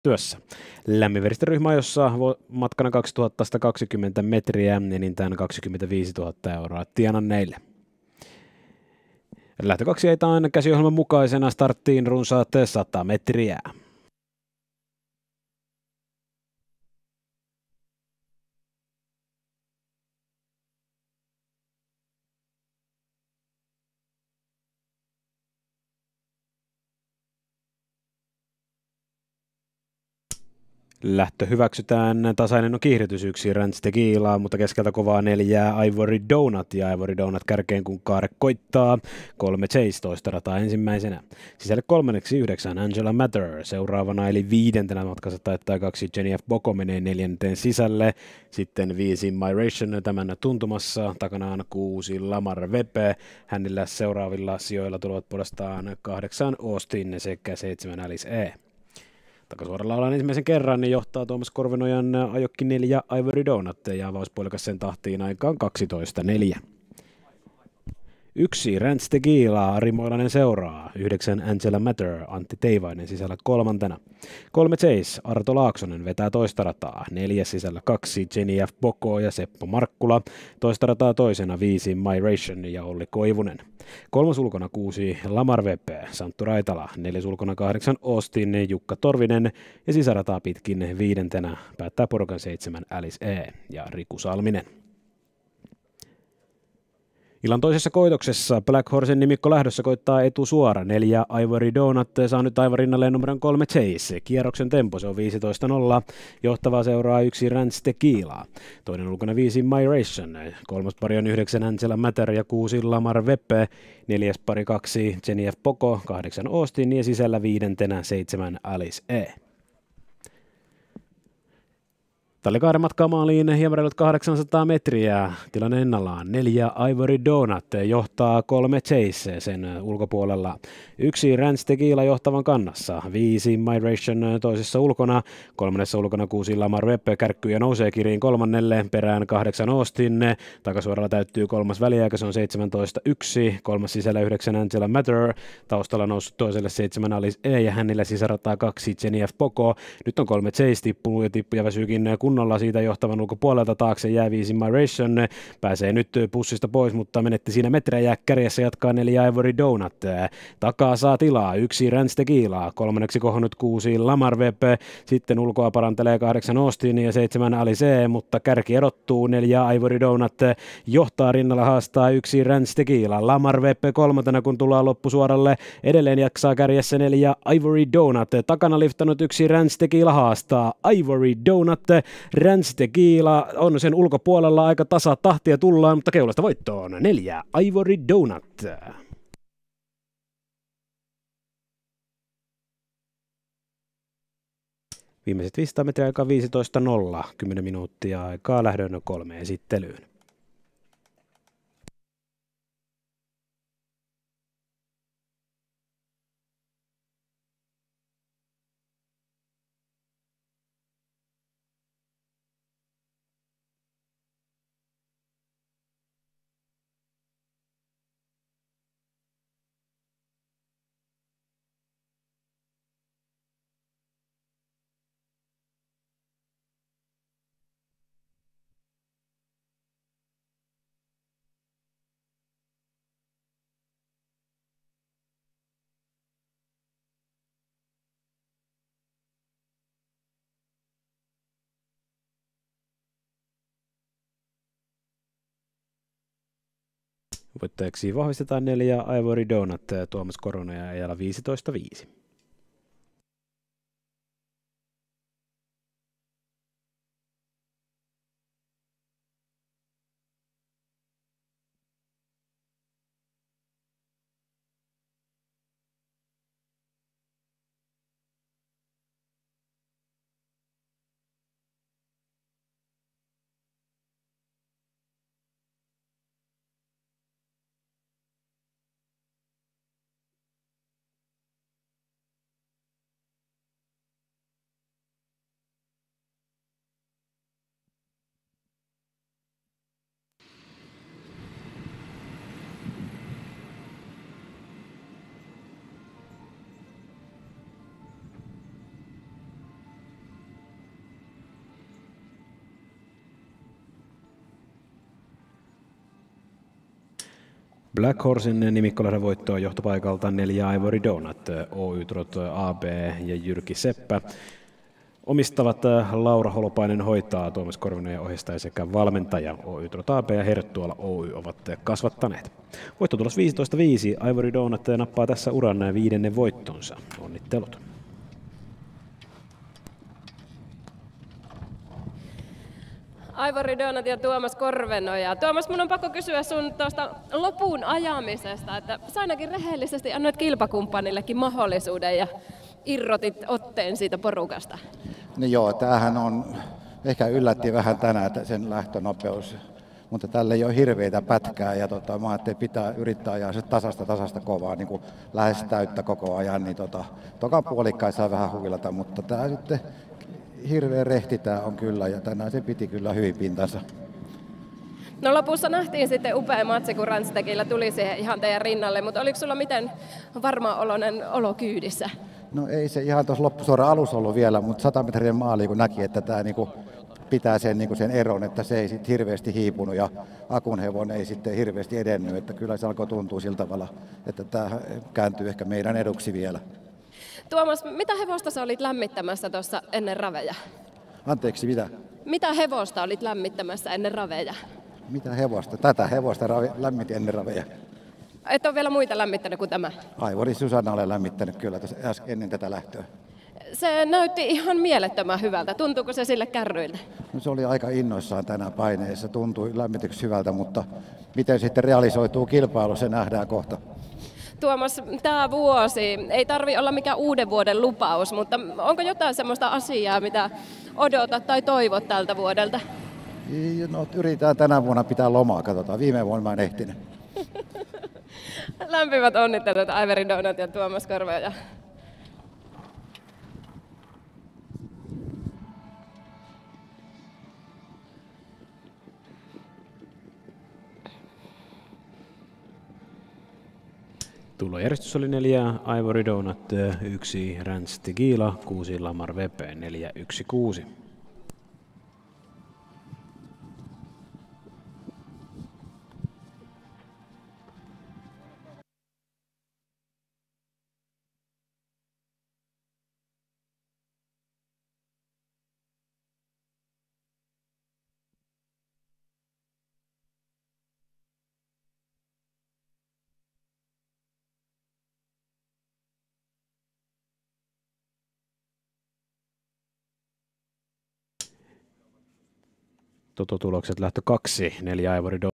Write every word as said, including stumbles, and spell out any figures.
työssä. Lämminveristen ryhmä, jossa matkana kaksituhattakaksikymmentä metriä, enintään kaksikymmentäviisituhatta euroa tienanneille. Lähtökaksi ajetaan käsiohjelman mukaisena starttiin runsaat sata metriä. Lähtö hyväksytään, tasainen on kiihdytys yksi Ranch Tequila, mutta keskeltä kovaa neljää Ivory Donut ja Ivory Donut kärkeen kun kaare koittaa. Kolme Chase toista rataa ensimmäisenä. Sisälle kolmanneksi yhdeksän Angela Matter, seuraavana eli viidentenä matkassa taittaa kaksi Jenny F. Boko menee neljänteen sisälle. Sitten viisi My Ration tämän tuntumassa, takanaan kuusi Lamar Vepe. Hänellä seuraavilla sijoilla tulevat puolestaan kahdeksan Austin sekä seitsemän Alice E. Takasuoralla ollaan ensimmäisen kerran, niin johtaa Tuomas Korvenojan ajokki neljä Ivory Donut ja avauspuolikas sen tahtiin aikaan kaksitoista neljä. Yksi Ranch Tequila, Ari Moilanen seuraa. Yhdeksän Angela Matter, Antti Teivainen sisällä kolmantena. Kolme Chase, Arto Laaksonen vetää toista rataa. Neljäs sisällä kaksi Jenny F. Boko ja Seppo Markkula. Toista rataa toisena viisi My Ration ja Olli Koivunen. Kolmas ulkona kuusi Lamar Vepe, Santtu Raitala. Neljäs ulkona kahdeksan Austin, Jukka Torvinen. Ja sisärataa pitkin viidentenä päättää porukan seitsemän Alice E. ja Riku Salminen. Illan toisessa koitoksessa Black Horsen nimikko lähdössä koittaa etusuora. Neljä Ivory Donut saa nyt aivan rinnalleen numeron kolme Chase. Kierroksen tempo se on viisitoista nolla. Johtavaa seuraa yksi Ranch Tequila. Toinen ulkona viisi My Ration. Kolmas pari on yhdeksän Angela Matter ja kuusi Lamar Vepe. Neljäs pari kaksi Jenny F. Boko, kahdeksan Austin ja sisällä viidentenä seitsemän Alice E. Tallikaaren matkaa maaliin hieman reilut kahdeksansataa metriä. Tilanne ennallaan. Neljä Ivory Donut johtaa kolme Chase sen ulkopuolella. Yksi Ranch Tequila johtavan kannassa. Viisi My Ration toisessa ulkona. Kolmannessa ulkona kuusi Lamar Vepe kärkkyy ja nousee kiriin kolmannelle. Perään kahdeksan Austin. Takasuoralla täyttyy kolmas väliaika, se on seitsemäntoista yksi. Kolmas sisällä yhdeksän Angela Matter. Taustalla noussut toiselle seitsemän Alice E ja hänellä sisärataa kaksi Jenny F. Boko. Nyt on kolme Chase tippuu ja tippu ja väsyykin kunnolla siitä johtavan ulkopuolelta taakse jää viisi My Ration. Pääsee nyt pussista pois, mutta menetti siinä metrejä kärjessä, jatkaa neljä Ivory Donut. Takaa saa tilaa yksi Ranch Tequila, kolmanneksi kohonnut kuusi Lamar Vepe, sitten ulkoa parantelee kahdeksan Austin ja seitsemän Alice, mutta kärki erottuu, neljä Ivory Donut johtaa rinnalla, haastaa yksi Ranch Tequila. Lamar Vepe kolmantena, kun tullaan loppusuoralle, edelleen jaksaa kärjessä neljä Ivory Donut, takana liftannut yksi Ranch Tequila haastaa Ivory Donut. Ranch Tequila on sen ulkopuolella, aika tasa tahtia tullaan, mutta keulasta voittoon neljä Ivory Donut. Viimeiset viisisataa metriä aikaa viisitoista nolla, kymmenen minuuttia aikaa lähdön kolme esittelyyn. Voittajaksi vahvistetaan neljä Ivory Donut, Tuomas Korona ja ajalla viisitoista viisi. Black Horsein nimikkolehden voittoon johtopaikalta neljä Ivory Donut, Oy Trot A B ja Jyrki Seppä. Omistavat Laura Holopainen hoitaa, Tuomas Korvinen ja ohjastaja sekä valmentaja Oy Trot A B ja Herttuala Oy ovat kasvattaneet. Voittotulos viisitoista viisi, Ivory Donut nappaa tässä uran viidennen voittonsa. Onnittelut. Ivory Donut ja Tuomas Korvenoja. Tuomas, mun on pakko kysyä sun tuosta lopun ajamisesta, että sä ainakin rehellisesti annoit kilpakumppanillekin mahdollisuuden ja irrotit otteen siitä porukasta. No joo, tämähän on, ehkä yllätti vähän tänään että sen lähtönopeus, mutta tällä ei ole hirveitä pätkää ja tota, mä ajattelin, pitää yrittää ajaa se tasasta tasasta kovaa, niin kuin lähes täyttä koko ajan, niin tota, toka puolikkaan saa vähän huilata, mutta tämä sitten hirveän rehti tämä on kyllä ja tänään se piti kyllä hyvin pintansa. No lopussa nähtiin sitten upea matsi, kun Randstekillä tuli siihen ihan teidän rinnalle, mutta oliko sulla miten varma oloinen olo kyydissä? No ei se ihan tuossa loppusuoran alussa ollut vielä, mutta sata metrien maali kun näki, että tämä niinku pitää sen, niinku sen eron, että se ei sit hirveästi hiipunut ja Akun hevonen ei sitten hirveästi edennyt, että kyllä se alkoi tuntua sillä tavalla, että tämä kääntyy ehkä meidän eduksi vielä. Tuomas, mitä hevosta sä olit lämmittämässä tuossa ennen raveja? Anteeksi, mitä? Mitä hevosta olit lämmittämässä ennen raveja? Mitä hevosta? Tätä hevosta ravi, lämmitin ennen raveja. Et ole vielä muita lämmittänyt kuin tämä? Aivori Susanna olen lämmittänyt kyllä tässä ennen tätä lähtöä. Se näytti ihan mielettömän hyvältä. Tuntuuko se sille kärryiltä? No, se oli aika innoissaan tänään paineessa. Tuntui lämmityksi hyvältä, mutta miten sitten realisoituu kilpailu, se nähdään kohta. Tuomas, tämä vuosi ei tarvi olla mikään uuden vuoden lupaus, mutta onko jotain sellaista asiaa, mitä odotat tai toivot tältä vuodelta? No, yritetään tänä vuonna pitää lomaa, katsotaan. Viime vuonna mä en ehtinyt. Lämpimät onnittelut Ivory Donut ja Tuomas Korvenoja. Tulojärjestys oli neljä Ivory Donut, yksi Rands Tequila, kuusi Lamar Vepe, neljä yksi kuusi. Tototulokset lähtö kaksi, neljä Ivory Donut.